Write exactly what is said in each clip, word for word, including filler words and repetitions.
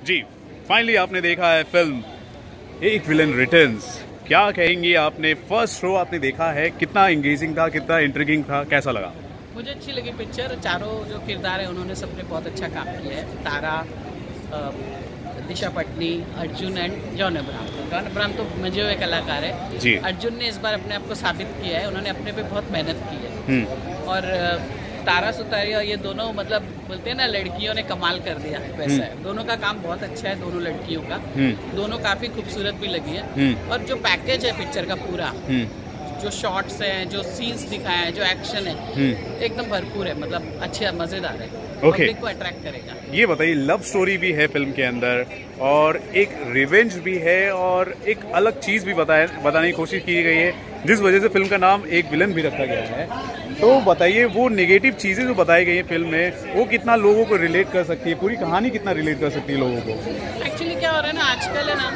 जी, finally आपने देखा है फिल्म एक विलन रिटर्न्स। क्या कहेंगे, आपने फर्स्ट शो आपने देखा है, कितना एंगेजिंग था, कितना इंट्रिगिंग था, कैसा लगा? मुझे अच्छी लगी पिक्चर। चारों जो किरदार है उन्होंने सबने बहुत अच्छा काम किया है। Tara, Disha Patani, Arjun and John Abraham. John Abraham तो मजे हुए कलाकार है जी। अर्जुन ने इस बार अपने आप को साबित किया है, उन्होंने अपने पे बहुत मेहनत की है। और तारा सुतारिया, ये दोनों मतलब बोलते हैं ना, लड़कियों ने कमाल कर दिया वैसा है। दोनों का काम बहुत अच्छा है, दोनों लड़कियों का। दोनों काफी खूबसूरत भी लगी है। और जो पैकेज है पिक्चर का पूरा, जो शॉट्स हैं, जो सीन्स दिखाए हैं, जो एक्शन है, एकदम भरपूर है, मतलब अच्छे मजेदार है। ओके, पब्लिक को अट्रैक्ट करेगा। ये बताइए, लव स्टोरी भी है फिल्म के अंदर और एक रिवेंज भी है और एक अलग चीज भी बताया बताने की कोशिश की गई है, जिस वजह से फिल्म का नाम एक विलन भी रखा गया है। तो बताइए, वो नेगेटिव चीजें जो बताई गई हैं फिल्म में, वो कितना लोगों को रिलेट कर सकती है, पूरी कहानी कितना रिलेट कर सकती है लोगों को? एक्चुअली क्या हो रहा है ना आजकल, है ना,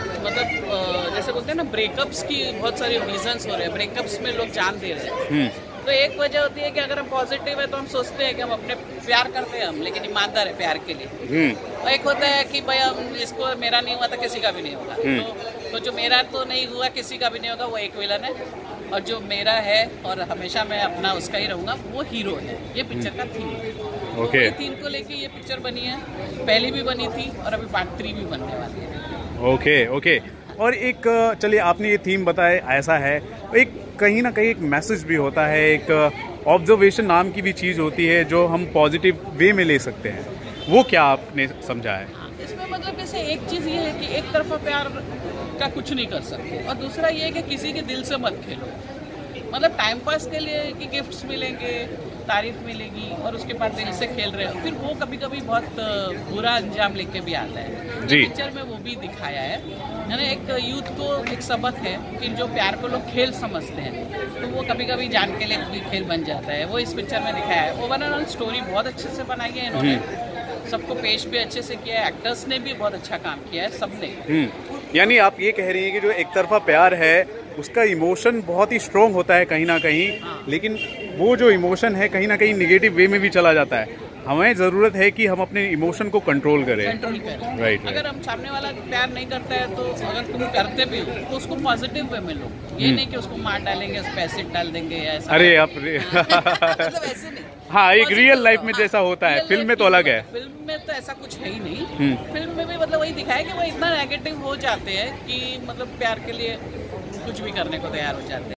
मतलब जैसे बोलते हैं ना, ब्रेकअप्स की बहुत सारे रीजंस हो रहे हैं। ब्रेकअप्स में लोग जान दे रहे हैं। तो एक वजह होती है कि अगर हम पॉजिटिव है तो हम सोचते हैं कि हम अपने प्यार करते हैं हम, लेकिन ईमानदार है प्यार के लिए। और एक होता है कि भाई हम इसको मेरा नहीं हुआ तो किसी का भी नहीं होगा। तो, तो जो मेरा तो नहीं हुआ किसी का भी नहीं होगा, वो एक विलन है। और जो मेरा है और हमेशा मैं अपना उसका ही रहूंगा, वो हीरो है। ये पिक्चर का थीम है। ओके, तो थीम को लेके ये पिक्चर बनी है। पहली भी बनी थी और अभी पार्ट थ्री भी बनने वाली है। Okay okay. और एक, चलिए आपने ये थीम बताया, ऐसा है एक कहीं ना कहीं एक मैसेज भी होता है, एक ऑब्जर्वेशन नाम की भी चीज़ होती है जो हम पॉजिटिव वे में ले सकते हैं। वो क्या आपने समझा है? इसमें मतलब जैसे एक चीज़ ये है कि एक तरफा प्यार का कुछ नहीं कर सकते, और दूसरा ये है कि किसी के दिल से मत खेलो। मतलब टाइम पास के लिए कि गिफ्ट्स मिलेंगे, तारीफ मिलेगी, और उसके बाद दिल से खेल रहे हो, फिर वो कभी कभी बहुत बुरा अंजाम लेके भी आता है जी। पिक्चर में वो भी दिखाया है ना। एक यूथ को एक सबक है कि जो प्यार को लोग खेल समझते हैं, तो वो कभी कभी जान के लिए भी खेल बन जाता है। वो इस पिक्चर में दिखाया है। ओवरऑल स्टोरी बहुत अच्छे से बनाई है इन्होंने, सबको पेश भी अच्छे से किया है, एक्टर्स ने भी बहुत अच्छा काम किया है, सबने। यानी आप ये कह रही हैं कि जो एक तरफा प्यार है उसका इमोशन बहुत ही स्ट्रॉन्ग होता है कहीं ना कहीं, हाँ। लेकिन वो जो इमोशन है कहीं ना कहीं निगेटिव वे में भी चला जाता है। हमें जरूरत है कि हम अपने इमोशन को कंट्रोल करें। कंट्रोल करें। राइट। अगर हम सामने वाला प्यार नहीं करता है, तो अगर तुम करते भी हो तो उसको पॉजिटिव वे में लो। ये नहीं कि उसको मार डालेंगे, उस पे एसिड डाल देंगे या ऐसा। अरे आप मतलब ऐसे नहीं। हाँ, एक रियल लाइफ में जैसा होता है, फिल्म में तो अलग है। फिल्म में तो ऐसा कुछ है ही नहीं। फिल्म में भी मतलब वही दिखाया कि वो इतना नेगेटिव हो जाते हैं कि मतलब प्यार के लिए कुछ भी करने को तैयार हो जाते हैं।